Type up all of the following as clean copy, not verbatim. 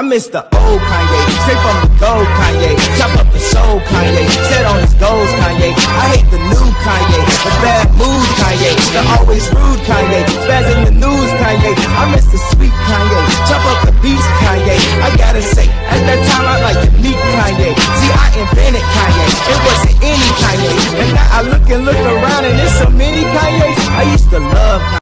miss the old Kanye, straight from the gold Kanye. Chop up the soul Kanye, set on his goals Kanye. I hate the new Kanye, the bad mood Kanye, the always rude Kanye, spaz in the news Kanye. I miss the sweet Kanye, chop up the beast Kanye. I gotta say, at that time I like to meet Kanye. See, I invented Kanye, it wasn't any Kanye. And now I look around and there's so many Kanyes. I used to love Kanye.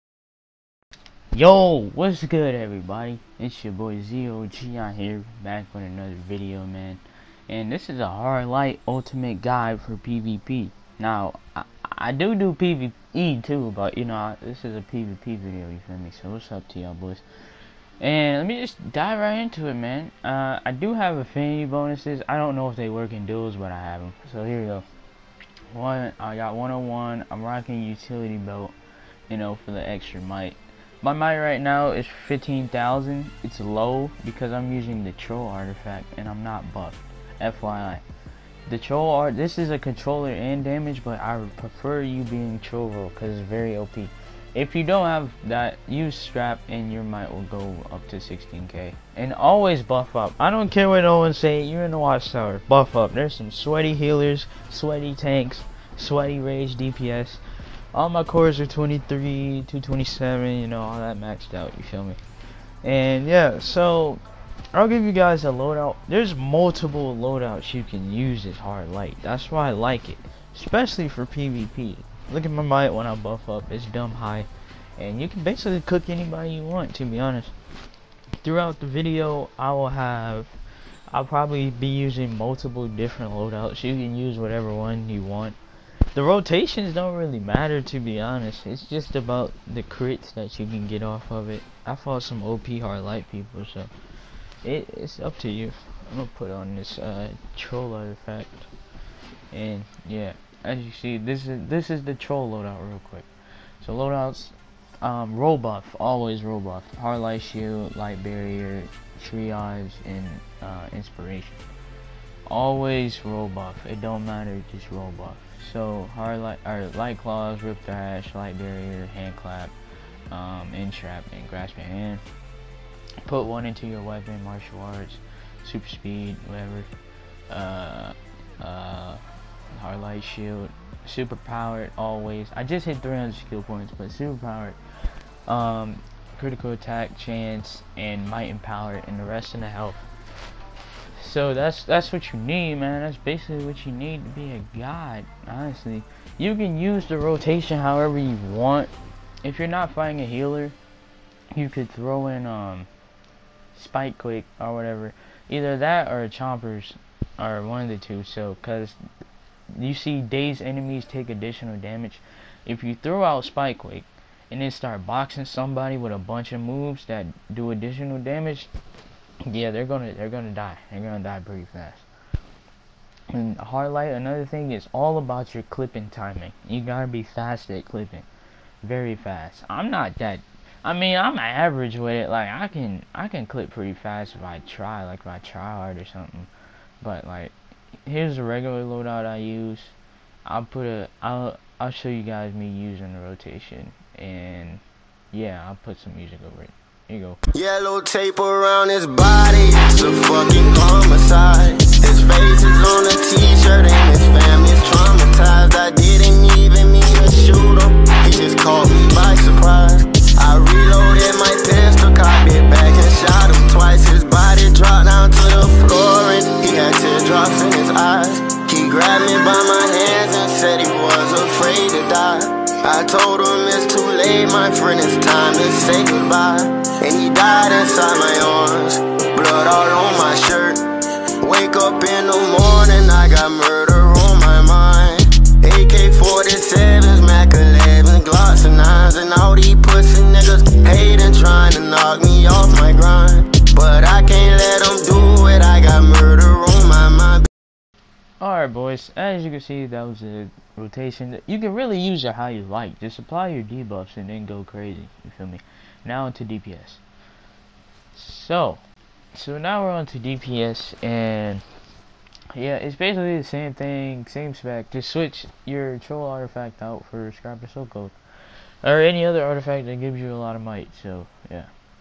Yo, what's good everybody? It's your boy ZOG out here, back with another video, man. And this is a hard light ultimate guide for PvP. Now, I do PvE too, but you know, this is a PvP video, you feel me? So what's up to y'all boys? And let me just dive right into it, man. I do have affinity bonuses. I don't know if they work in duels, but I have them. So here we go. I got 101. I'm rocking utility belt, you know, for the extra might. My might right now is 15,000. It's low because I'm using the troll artifact and I'm not buffed. FYI. The troll art, this is a controller and damage, but I would prefer you being troll roll because it's very OP. If you don't have that, use strap and your might will go up to 16k. And always buff up. I don't care what no one say, you're in the watchtower. Buff up. There's some sweaty healers, sweaty tanks, sweaty rage DPS. All my cores are 23, 227, you know, all that maxed out, you feel me? And yeah, so I'll give you guys a loadout. There's multiple loadouts you can use this hard light. That's why I like it, especially for PvP. Look at my might when I buff up, it's dumb high. And you can basically cook anybody you want, to be honest. Throughout the video, I'll probably be using multiple different loadouts. You can use whatever one you want. The rotations don't really matter, to be honest. It's just about the crits that you can get off of it. I fought some OP hard light people, so it's up to you. I'm gonna put on this troll artifact, and yeah, as you see, this is the troll loadout real quick. So loadouts, roll buff, always roll buff. Hard light shield, light barrier, triage, and inspiration. Always roll buff. It don't matter, just roll buff. So hard light or light claws, rip thrash, light barrier, hand clap, entrap, and grasp your hand. Put one into your weapon, martial arts, super speed, whatever. Hard light shield, super powered always. I just hit 300 skill points, but super powered. Critical attack, chance, and might and power, and the rest in the health. So that's what you need, man. That's basically what you need to be a god, honestly. You can use the rotation however you want. If you're not fighting a healer, you could throw in spike quick or whatever. Either that or chompers, or one of the two. So cause you see dazed enemies take additional damage. If you throw out spike quick and then start boxing somebody with a bunch of moves that do additional damage, yeah, they're gonna die. They're gonna die pretty fast. And hard light, another thing, is all about your clipping timing. You gotta be fast at clipping, very fast. I'm not that. I mean, I'm average with it. Like I can clip pretty fast if I try, like if I try hard or something. But like, here's the regular loadout I use. I'll show you guys me using the rotation, and yeah, I'll put some music over it. Here you go. Yellow tape around his body, it's a fucking homicide. His face is on a t-shirt and his family's traumatized. I didn't even mean to shoot him, he just caught me by surprise. I reloaded my pistol, cocked it back and shot him twice. His body dropped down to the floor and he had teardrops in his eyes. He grabbed me by my hands and said he was afraid to die. I told him it's too late, my friend, it's time to say goodbye. And he died inside my arms, blood all on my shirt. Wake up in the morning, I got murder on my mind. AK-47s, Mac 11s, Glocks and 9s, and all these pussy niggas hating, trying to knock me off my grind. But I can't let them do it, I got murder on my mind. Alright boys, as you can see, that was a rotation. You can really use it how you like. Just apply your debuffs and then go crazy, you feel me? Now into DPS. So now we're on to DPS, and yeah, it's basically the same thing, same spec. Just switch your troll artifact out for Scrap and Soul Code, or any other artifact that gives you a lot of might. So yeah,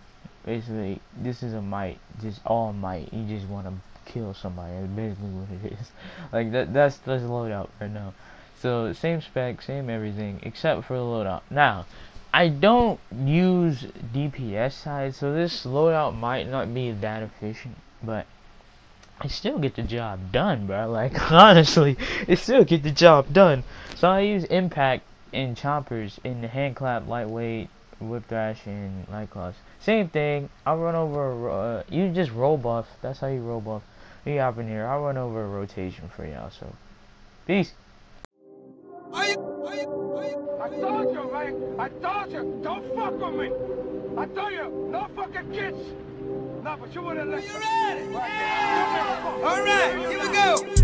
basically, this is a might, just all might. You just want to kill somebody. That's basically what it is. Like that's loadout right now. So same spec, same everything, except for the loadout. Now, I don't use DPS side, so this loadout might not be that efficient, but I still get the job done, bro. Like, honestly, it still get the job done. So I use impact and choppers in the hand clap, lightweight, whip thrash, and light claws. Same thing. I'll run over. You just roll buff. That's how you roll buff. You hop in here. I'll run over a rotation for y'all. So, peace. I told you, man. I told you, don't fuck with me. I told you, no fucking kids. No, but you wouldn't listen. You ready? Right. Yeah. All right, here we go.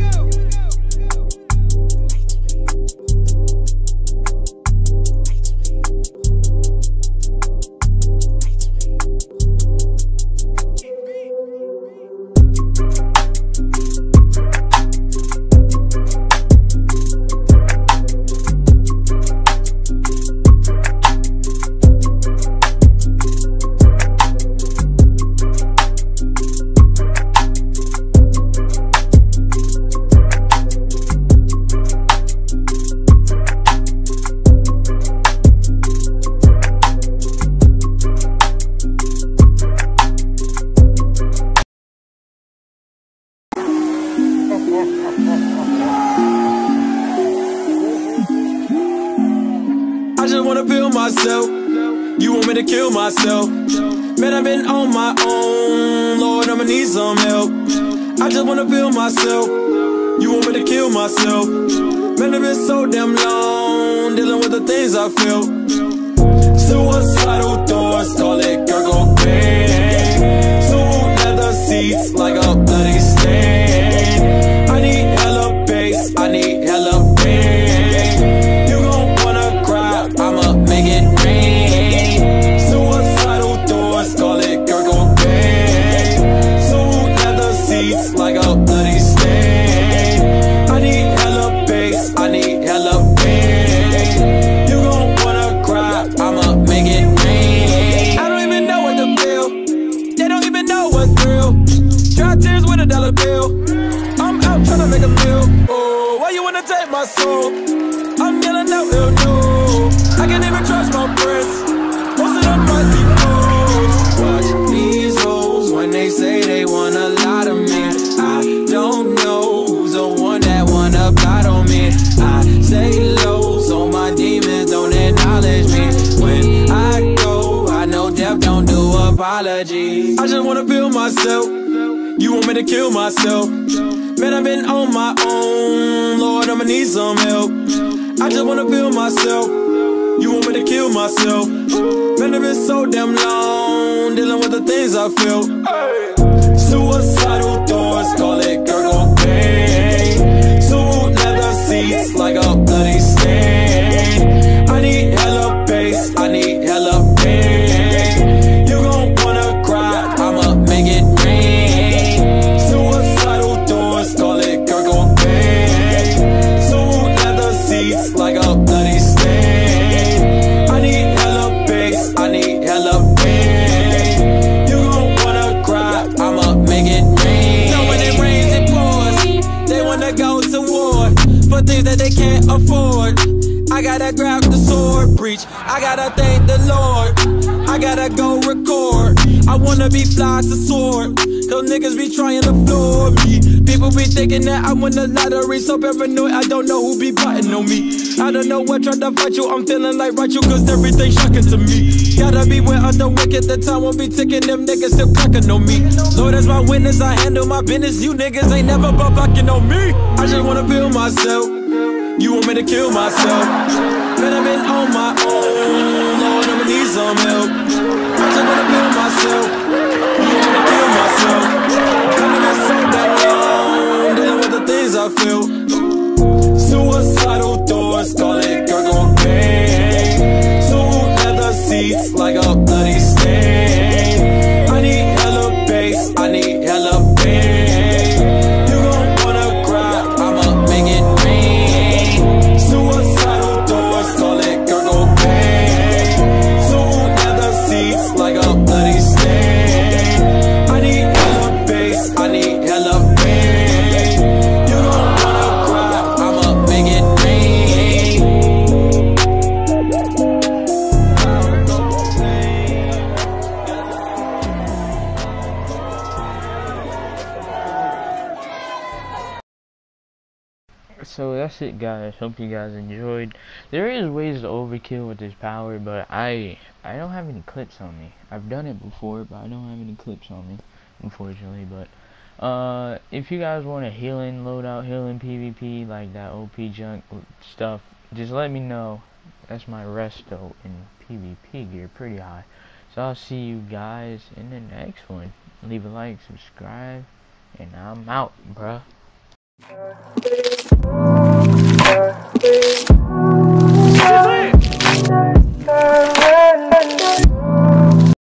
I just wanna feel myself. You want me to kill myself? Man, I've been on my own. Lord, I'ma need some help. I just wanna feel myself. You want me to kill myself? Man, I've been so damn long dealing with the things I feel. Suicidal thoughts, call it Kurt Cobain. Smooth leather seats like a bloody stain. I need hella bass, I need hella pain. You gon' wanna cry, I'ma make it rain. Suicidal thoughts, call it Kurt Cobain. Smooth leather seats like a bloody stain. I need hella bass, I need hella pain. You gon' wanna cry, I'ma make it rain. I don't even know what to feel. They don't even know what's real. Dry tears with $1 bill. I'm out tryna make a meal. Oh, why you wanna take my soul? I'm yelling out ill news. I can't even trust my friends. Most of them might be fools. Watch these hoes when they say they wanna lie to me. I don't know who's the one that wanna plot on me. I stay low so my demons don't acknowledge me. When I go, I know death don't do apologies. I just wanna feel myself. You want me to kill myself? Man, I've been on my own. Lord, I'ma need some help. I just wanna feel myself. You want me to kill myself? Man, I've been so damn long dealing with the things I feel. Suicidal thoughts, call it Kurt Cobain. Smooth leather seats like a bloody stain. I need hella bass, I need hella pain. You gon' wanna cry, I'ma make it rain. Suicidal thoughts, call it Kurt Cobain. Smooth leather seats like a bloody stain. I need hella bass, I need hella pain. You gon' wanna cry, I'ma make it rain. So when it rains, it pours. They wanna go to war for things that they can't afford. I gotta grab the sword, preach. I gotta thank the Lord. I gotta go record. I wanna be fly as a sword. Those niggas be trying to floor me. People be thinking that I won the lottery. So paranoid, I don't know who be plotting on me. I don't know what tried to fight you. I'm feeling like right you, cause everything shocking to me. Gotta beware of the wicked. The time won't be ticking. Them niggas still clocking on me. Lord, as my witness, I handle my business. You niggas ain't never but blocking on me. I just wanna feel myself. You want me to kill myself? Man, I've been on my own. Lord, I'ma need some help. I just wanna feel myself. You want me to kill myself? I've been so damn long dealing with the things I feel. Suicidal thoughts, call it Kurt Cobain. Smooth leather seats like a bloody stain. I need hella bass, I need hella pain. You gon' wanna cry, I'ma make it rain. Suicidal thoughts, call it Kurt Cobain. Smooth leather seats like a bloody stain. So that's it, guys. Hope you guys enjoyed. There is ways to overkill with this power, but I don't have any clips on me. I've done it before, but I don't have any clips on me, unfortunately. But if you guys want a healing loadout, healing PvP, like that OP junk stuff, just let me know. That's my resto in PvP gear, pretty high. So I'll see you guys in the next one. Leave a like, subscribe, and I'm out, bruh.